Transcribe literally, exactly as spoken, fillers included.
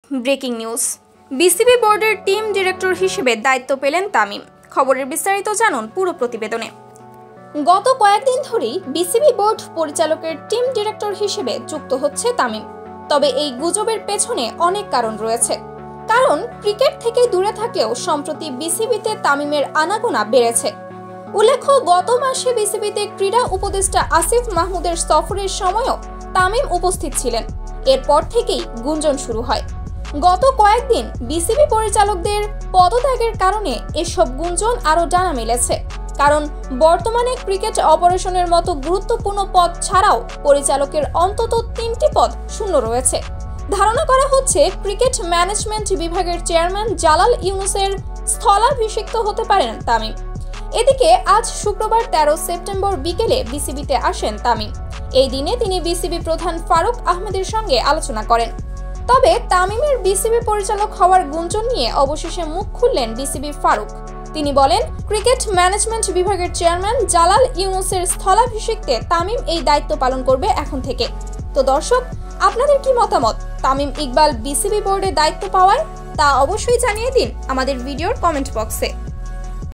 Breaking news. BCB বোর্ডের team director হিসেবে দায়িত্ব পেলেন তামিম। খবরের বিস্তারিত জানুন পুরো প্রতিবেদনে। গত কয়েকদিন ধরেই বিসিবি বোর্ড পরিচালকের টিম ডিরেক্টর হিসেবে যুক্ত হচ্ছে তামিম। তবে এই গুজবের পেছনে অনেক কারণ রয়েছে। কারণ ক্রিকেট থেকে দূরে থাকলেও সম্প্রতি বিসিবিতে তামিমের আনাগোনা বেড়েছে। উল্লেখ্য, গত মাসে বিসিবিতে ক্রীড়া উপদেষ্টা আসিফ মাহমুদের সফরের সময়ও তামিম উপস্থিত ছিলেন। এরপর থেকেই গুঞ্জন শুরু হয়। গত কয়েকদিন বিসিবি পরিচালকদের পদত্যাগের কারণে এসব গুঞ্জন আরও ডানা মেলেছে। কারণ বর্তমানে ক্রিকেট অপারেশনের মতো গুরুত্বপূর্ণ পদ ছাড়াও পরিচালকের অন্তত তিনটি পদ শূন্য রয়েছে। ধারণা করা হচ্ছে ক্রিকেট ম্যানেজমেন্ট বিভাগের চেয়ারম্যান জালাল ইউনুসের স্থলাভিষিক্ত হতে পারেন তামিম। এদিকে আজ শুক্রবার তেরো সেপ্টেম্বর বিকেলে বিসিবিতে আসেন তামিম। এই দিনে তিনি বিসিবি প্রধান ফারুক আহমেদের সঙ্গে আলোচনা করেন। তবে তামিমের বিসিবি পরিচালক হওয়ার গুঞ্জন নিয়ে অবশেষে মুখ খুললেন বিসিবি ফারুক। তিনি বলেন, ক্রিকেট ম্যানেজমেন্ট বিভাগের চেয়ারম্যান জালাল ইউনুসের স্থলাভিষিক্তে তামিম এই দায়িত্ব পালন করবে এখন থেকে। তো দর্শক, আপনাদের কি মতামত তামিম ইকবাল বিসিবি বোর্ডে দায়িত্ব পাওয়ায়? তা অবশ্যই জানিয়ে দিন আমাদের ভিডিওর কমেন্ট বক্সে।